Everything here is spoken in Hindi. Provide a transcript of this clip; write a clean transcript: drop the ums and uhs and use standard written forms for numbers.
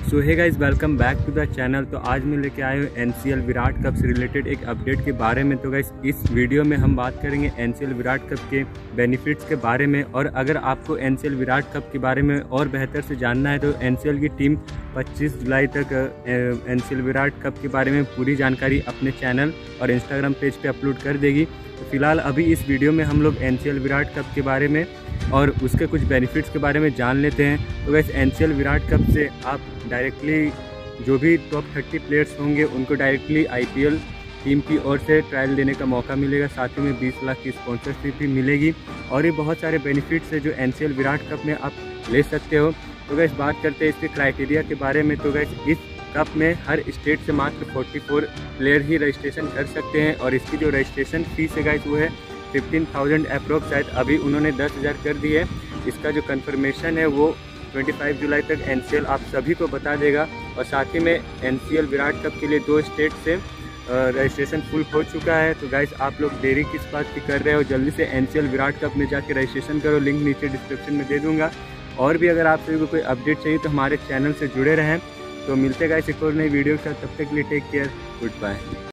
So hey guys, welcome back to the channel. तो आज मैं लेके आया हूँ एनसीएल विराट कप से रिलेटेड एक अपडेट के बारे में। तो गाइस इस वीडियो में हम बात करेंगे एनसीएल विराट कप के बेनिफिट्स के बारे में। और अगर आपको एनसीएल विराट कप के बारे में और बेहतर से जानना है तो एनसीएल की टीम 25 जुलाई तक एनसीएल विराट कप के बारे में पूरी जानकारी अपने चैनल और इंस्टाग्राम पेज पे अपलोड कर देगी। तो फिलहाल अभी इस वीडियो में हम लोग एनसीएल विराट कप के बारे में और उसके कुछ बेनिफिट्स के बारे में जान लेते हैं। तो वैसे एनसीएल विराट कप से आप डायरेक्टली जो भी टॉप 30 प्लेयर्स होंगे उनको डायरेक्टली आईपीएल टीम की ओर से ट्रायल देने का मौका मिलेगा। साथ ही में 20 लाख की स्पॉन्सरशिप भी मिलेगी और ये बहुत सारे बेनिफिट्स है जो एनसीएल विराट कप में आप ले सकते हो। तो वैसे बात करते हैं इसके क्राइटेरिया के बारे में। तो वैसे इस कप में हर स्टेट से मात्र 44 प्लेयर ही रजिस्ट्रेशन कर सकते हैं और इसकी जो रजिस्ट्रेशन फीस है गाइस वो है 15,000 अप्रोक्स। शायद अभी उन्होंने 10,000 कर दी है। इसका जो कंफर्मेशन है वो 25 जुलाई तक एनसीएल आप सभी को बता देगा। और साथ ही में एनसीएल विराट कप के लिए 2 स्टेट से रजिस्ट्रेशन फुल हो चुका है। तो गाइस आप लोग देरी किस बात की कर रहे हो, जल्दी से एनसीएल विराट कप में जाके रजिस्ट्रेशन करो। लिंक नीचे डिस्क्रिप्शन में दे दूँगा। और भी अगर आप सभी को कोई अपडेट चाहिए तो हमारे चैनल से जुड़े रहें। तो मिलते गाइस एक और नई वीडियो के साथ, तब तक के लिए टेक केयर, गुड बाय।